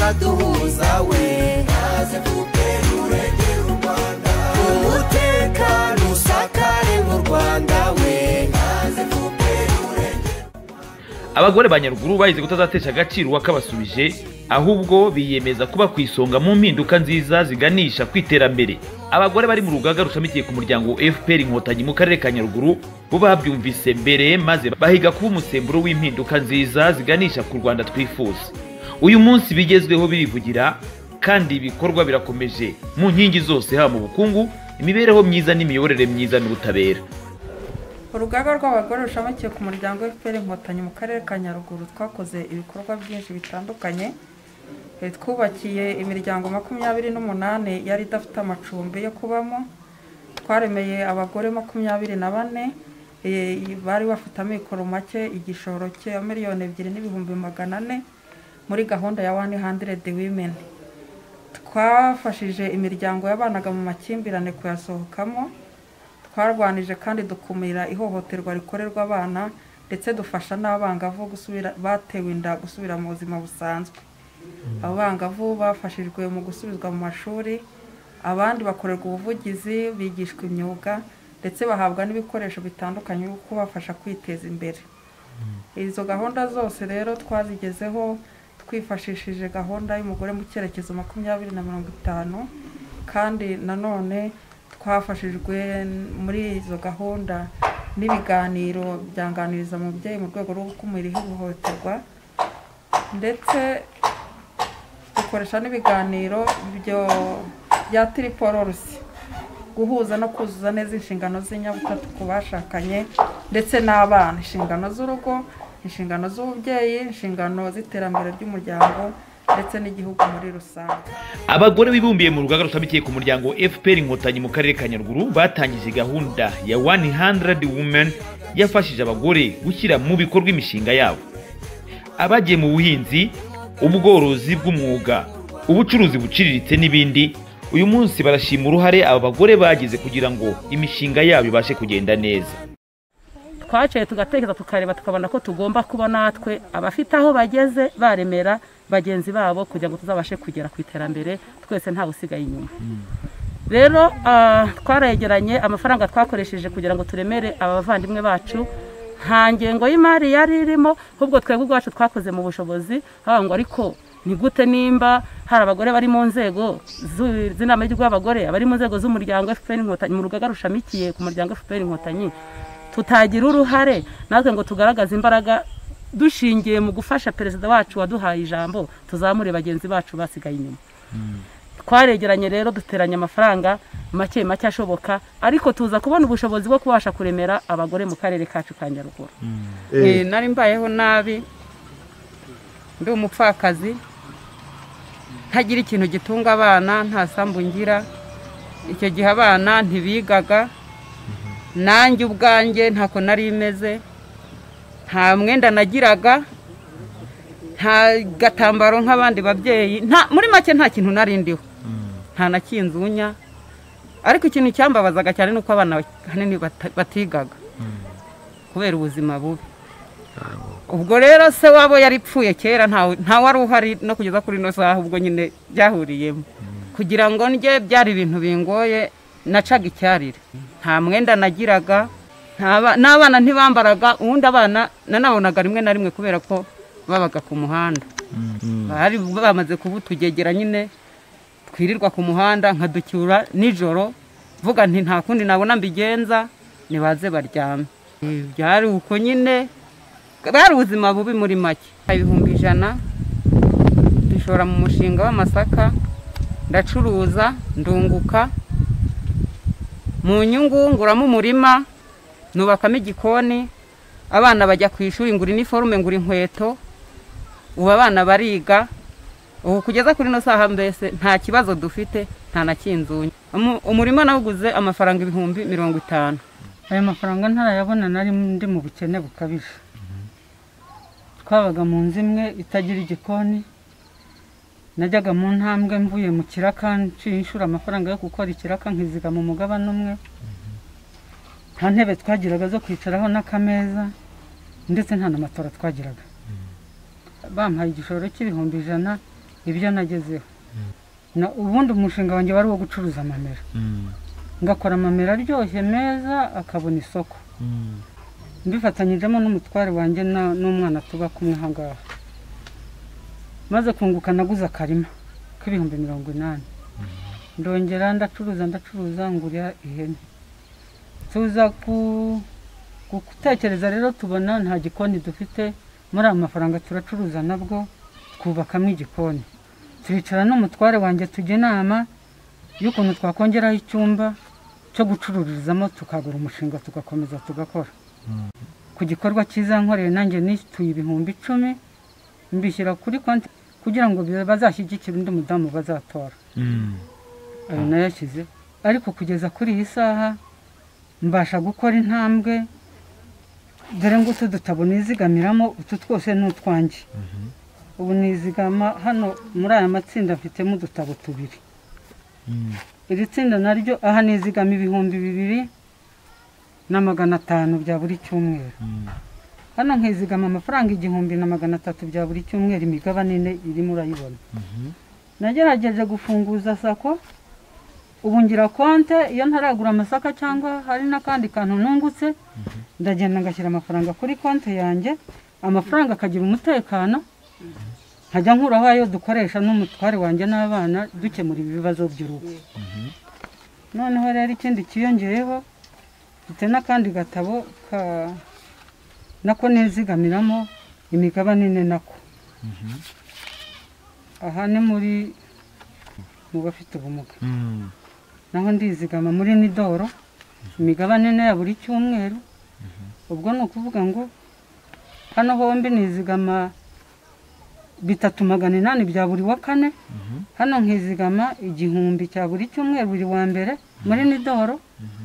uzaduhuza we maze FPR urengera u Rwanda umutekano usakare mu Rwanda we maze FPR urengera. Abagore ba Nyaruguru bahize kutazatesha agaciro wakabasubije ahubwo biyemeza kuba kwisonga mu mpinduka nziza ziganisha kwiterambere. Abagore bari mu rugaga rushamikiye ku muryango FPR Inkotanyi mu karere ka Nyaruguru bo babyumvise mbere maze bahiga kuba umusemburo w'impinduka nziza ziganisha ku Rwanda twifuza. Uyu munsi bigezweho birivugira kandi ibikorwa birakomeje mu nkingi zose haba mu bukungu, imibereho myiza n'imiyoborere myiza n'ubutabera. Urugaga rw'abagore rushamikiye ku muryango FPR Inkotanyi mu karere ka Nyaruguru twakoze ibikorwa byinshi bitandukanye. Twubakiye imiryango 28 yari idafite amacumbi yo kubamo. Twaremeye abagore 24 bari bafite amikoro make igishoro cya miliyoni 2,400,000 muri gahunda ya 100 women. Twafashije imiryango yabanaga mu makimbirane kuyasohokamo. Twarwanije kandi dukumira ihohoterwa rikorerwa abana ndetse dufasha n'abangavu batewe inda gusubira mu buzima busanzwe. Abangavu bafashijwe mu gusubizwa mu mashuri, abandi bakorerwa ubuvugizi, bigishwa imyuga ndetse bahabwa n'ibikoresho bitandukanye byo kubafasha kwiteza imbere. Izo gahunda zose rero twazigezeho twifashishije gahunda y'umugore mu cyerekezo 2050 kandi nanone twafashijwe muri izo gahunda n'ibiganiro byanganiriza mu byeyi mu rwego rwo gukumira ihohoterwa ndetse dukoresha n'ibiganiro bya tripororusi guhuza no kuzuza neza inshingano z'inyabutatu ku bashakanye ndetse n'abana, inshingano z'urugo, inshingano z'ububyeyi, inshingano z'iterambere ry'umuryango ndetse n'igihugu muri rusange. Abagore bibumbiye mu rugaga rushamikiye ku muryango FPR Inkotanyi mu karere ka Nyaruguru batangije gahunda ya 100 women yafashije abagore gushyira mu bikorwa imishinga yabo. Abagiye mu buhinzi, ubworozi bw'umwuga, ubucuruzi buciriritse n'ibindi, uyu munsi barashima uruhare aba bagore bagize kugira ngo imishinga yabo ibashe kugenda neza. Twaciye tugatekereza tukareba tukabona ko tugomba kuba natwe abafite aho bageze baremera bagenzi babo kugira ngo tuzabashe kugera ku iterambere twese nta usigaye inyuma. Rero twarayegeranye amafaranga twakoresheje kugira ngo turemere abavandimwe bacu nta ngengo y'imari yari irimo, ahubwo twebwe ubwacu twakoze mu bushobozi ngo ariko ni gute nimba hari abagore bari mu nzego z'inama y'abagore, abari mu nzego z'umuryango FPR Inkotanyi mu rugaga rushamikiye ku muryango FPR Inkotanyi tutagira uruhare natwe ngo tugaragaze imbaraga dushingiye mu gufasha perezida wacu waduhaye ijambo tuzamure bagenzi bacu basigaye inyuma. Twaregeranye rero duteranya amafaranga make ashoboka ariko tuza kubona ubushobozi bwo kubasha kuremera abagore mu karere kacu ka Nyaruguru. Nari mbayeho nabi ndi umupfakazi ntagira ikintu gitunga abana, nta sambu ngira. Icyo gihe abana ntibigaga, nanjye ubwanjye ntako nari imeze, nta mwenda nagiraga, nta gatambaro nk'abandi babyeyi, muri make nta kintu nari ndiho, nta nakinzunya. Ariko ikintu cyambabazaga cyane nuko abana hanini batigaga kubera ubuzima bubi. Ubwo rero se wabo yaripfuye kera nta wari uhari no kugeza kuri no saha, ubwo nyine byahuriyemo kugira ngo ndye byari ibintu bingoye. Nacaga icyarire, nta mwenda nagiraga, n'abana ntibambaraga. Ubundi abana nanabonaga rimwe na rimwe kubera ko babaga ku muhanda, bari bamaze kubutugegera nyine twirirwa ku muhanda nkaducyura nijoro vuga nti nta kundi nabona mbigenza nibaze baryame. Byari uko nyine, bari ubuzima bubi muri make. 100,000 dushora mu mushinga w'amasaka, ndacuruza ndunguka, mu nyungu nguramo umurima, nubakamo igikoni, abana bajya ku ishuri, ngura iniforume, ngura inkweto, ubu abana bariga. Ubu kugeza kuri no saha mbese nta kibazo dufite, nta nakinzunya. Umurima nawuguze amafaranga 50,000. Aya mafaranga ntarayabona, nari ndi mu bukene bukabije. Twabaga mu nzu imwe itagira igikoni, najyaga mu ntambwe mvuye mu kiraka nciye inshuro amafaranga yo gukora ikiraka nkiziga mu mugabane umwe. Nta ntebe twagiraga zo kwicaraho n'akameza ndetse nta n'amatora twagiraga. Bampaye igishoro cy'100,000 ibyo nagezeho ubundi umushinga wanjye wari uwo gucuruza amamera ngakora amamera aryoshye meza akabona isoko mbifatanyijemo n'umutware wanjye n'umwana tuba kumwe aha ngaha maze kunguka naguze akarima k'ibihumbi 80 ndongera ndacuruza ngurira ihene tuza gutekereza rero tubona nta gikoni dufite muri aya mafaranga turacuruza nabwo twubakamo igikoni turicara n'umutware wanjye tujya inama y'ukuntu twakongeraho icyumba cyo gucururizamo tukagura umushinga tugakomeza tugakora ku gikorwa cyiza nkoreye nanjye nishyuye ibihumbi 10 mbishyira kuri konti kugira ngo bazashyigikire undi mudamu bazatora ayo nayashyize ariko kugeza kuri iyi saha mbasha gukora intambwe dore ngo utu dutabo nizigamiramo utu twose n'utwanjye ubu nizigama hano muri aya matsinda mfitemo udutabo 2 iri tsinda naryo aha nizigama ibihumbi 2,500 bya buri cyumweru hano nkizigama amafaranga 1,300 bya buri cyumweru imigabane ine irimo urayibona nagerageje gufunguza sako ubu ngira konte iyo ntaragura amasaka cyangwa hari n'akandi kantu nungutse ndagenda ngashyira amafaranga kuri konte yanjye amafaranga akagira umutekano nkajya nkuraho ayo dukoresha n'umutware wanjye n'abana dukemura ibibazo by'urugo noneho rero ikindi kiyongeyeho mfite n'akandi gatabo nako nizigamiramo imigabane ine nako aha ni mu bafite ubumuga naho ndizigama muri nidoro imigabane ine ya buri cyumweru ubwo ni ukuvuga ngo hano hombi nizigama 3,800 bya buri wa kane hano nkizigama 1,000 cya buri cyumweru buri wa mbere muri nidoro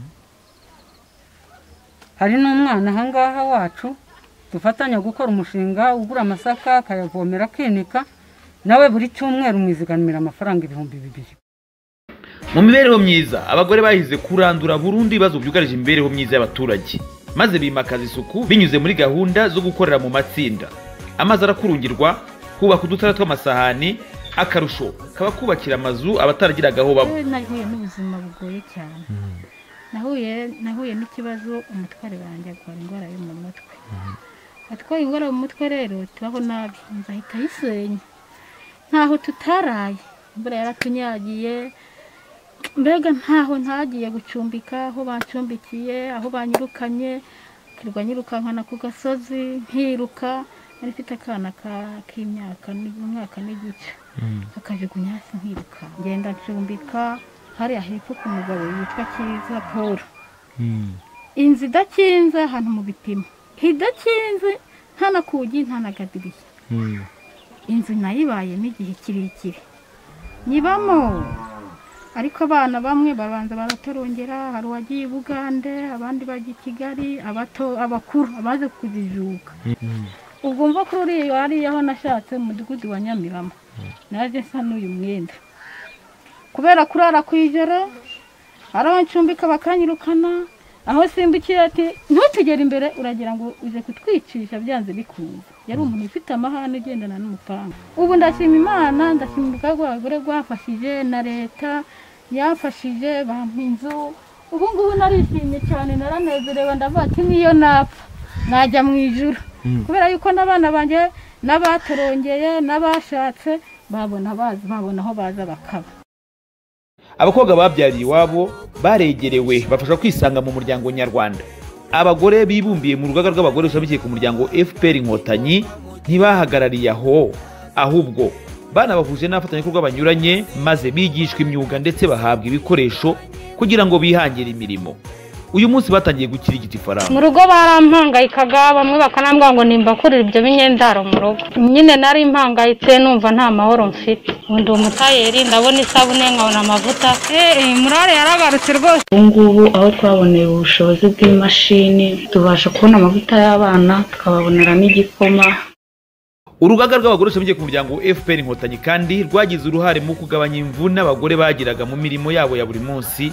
hari n'umwana aha ngaha wacu dufatanya gukora umushinga ugura amasaka akayavomera akinika nawe buri cyumweru mwizigamira amafaranga 2,000. mu mibereho myiza abagore bahize kurandura burundu ibibazo byugarije imibereho myiza y'abaturage maze bimakaza isuku binyuze muri gahunda zo gukorera mu matsinda amazi arakurungirwa kubaka udutara tw'amasahani akarusho kaba kubakira amazu abataragiraga aho baba nahuye n'ubuzima bugoye cyane nahuye n'ikibazo umutware wanjye akora indwara yo mu mutwe atwaye indwara mu mutwe rero tubaho nabi nzahita yisenya ntaho tutaraye imvura yaratunyagiye mbega ntaho ntagiye gucumbika aho bacumbikiye aho banyirukanye kirwa nyirukankana ku gasozi nkiruka nari mfite akana k'imyaka n'umwaka n'igice akajugunya hasi nkiruka ngenda ncumbika hariya hepfo ku mugabo yitwa Kiza Paul inzu idakinze ahantu mu bipimo hidakinze nta na kugi nta na gadirishya inzu nayibaye n'igihe kirekire nyibamo ariko abana bamwe babanza baratorongera hari uwagiye Bugande abandi bagiye Kigali abakuru abaze kujijuka ubwo mva kuri uriya wari aho nashatse mu mudugudu wa Nyamirama naje nsa n'uyu mwenda kubera kurara kwijoro arabancumbika bakanyirukana aho simbukiye ati ntutugere imbere uragira ngo uje kutwicisha byanze bikunze yari umuntu ufite amahane ugendana n'umufaranga ubu ndashima Imana ndashima abagore rwafashije na leta yafashije bampa inzu ubu ngubu narishimye cyane naranezerewe ndavuga ati niyo napfa najya mu ijuru kubera yuko n'abana banjye n'abatorongeye n'abashatse babona aho baza bakaba abakobwa babyariye iwabo baregerewe bafasha kwisanga mu muryango nyarwanda abagore bibumbiye mu rugaga rw'abagore rushamikiye ku muryango FPR Inkotanyi ntibahagarariye aho ahubwo banabahuje n'abafatanyabikorwa banyuranye maze bigishwa imyuga ndetse bahabwa ibikoresho kugira ngo bihangire imirimo uyu munsi batangiye gukirigita ifaranga mu rugo barampangayikaga bamwe bakanambwira ngo nimbakurira ibyo binyendaro mu rugo nyine nari impangayitse numva nta mahoro mfite undi umutayeri ndabona isabune nkabona amavuta murare yaragarutse rwose ubu ngubu aho twaboneye ubushobozi bw'imashini tubasha kubona amavuta y'abana tukababonera n'igikoma urugaga rw'abagore rushamikiye ku muryango FPR Inkotanyi kandi rwagize uruhare mu kugabanya imvune abagore bagiraga mu mirimo yabo ya buri munsi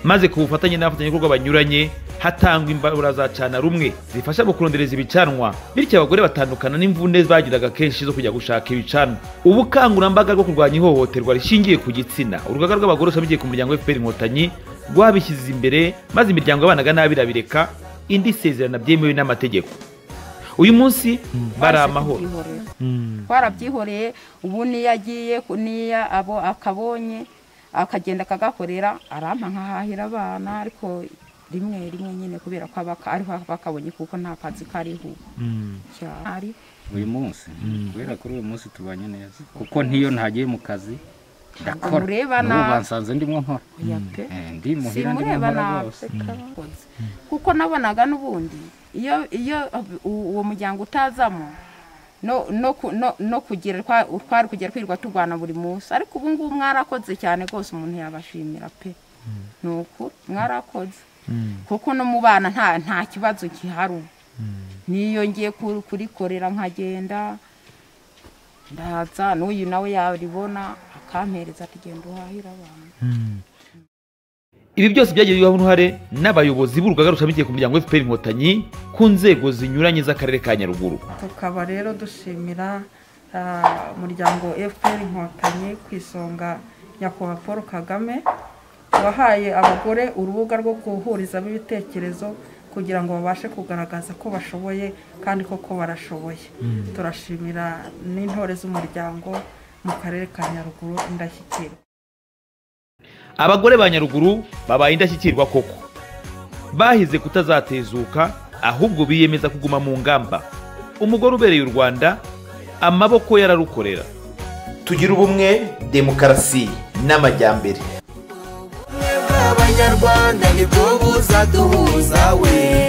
maze ku bufatanye n'abafatanyabikorwa banyuranye hatangwa imbabura za cana rumwe zifasha mu kurondereza ibicanwa, bityo abagore batandukana n'imvune bagiraga kenshi zo kujya gushaka ibicanwa. Ubukangurambaga bwo kurwanya ihohoterwa rishingiye ku gitsina, urugaga rw'abagore rushamikiye ku muryango FPR Inkotanyi rwabishyize imbere, maze imiryango y'abanaga nabi irabireka, indi isezerana byemewe n'amategeko. Uyu munsi bari amahoro. Twarabyihoreye, ubu niyo agiye niya abo akabonye akagenda akagakorera arampa nkahahira abana, ariko rimwe nyine kubera ko ariho bakabonye kuko nta kazi kariho cyane. Uyu munsi kubera kuri uyu munsi tubanye neza kuko ntiyo ntagiye mu kazi ndakora, n'ubu bansanze ndimo nkora ndi muhira ndimo nkora rwose, kuko nabonaga n'ubundi iyo uwo muryango utazamo no kugira twari kugera kwirwa turwana buri munsi, ariko ubu ngubu mwarakoze cyane rwose, umuntu yabashimira pe, nuko mwarakoze kuko no mu bana nta kibazo gihari. Niyo ngiye kurikorera nkagenda ndaza, n'uyu nawe yaribona akampereza ati genda uhahira abantu. Ibi byose byagiriweho uruhare n'abayobozi b'urugaga rushamikiye ku muryango FPR Inkotanyi ku nzego zinyuranye z'akarere ka Nyaruguru. Tukaba rero dushimira umuryango FPR Inkotanyi ku isonga Nyakubahwa Paul Kagame wahaye abagore urubuga rwo guhurizamo ibitekerezo kugira ngo babashe kugaragaza ko bashoboye kandi koko barashoboye. Turashimira n'intore z'umuryango mu karere ka Nyaruguru indashyikirwa. Abagore ba Nyaruguru babaye indashyikirwa koko, bahize kutazatezuka, ahubwo biyemeza kuguma mu ngamba. Umugore ubereye u Rwanda amaboko yararukorera. Tugira ubumwe, demokarasi n'amajyambere. Abanyarwanda nibwo buzaduhuza we.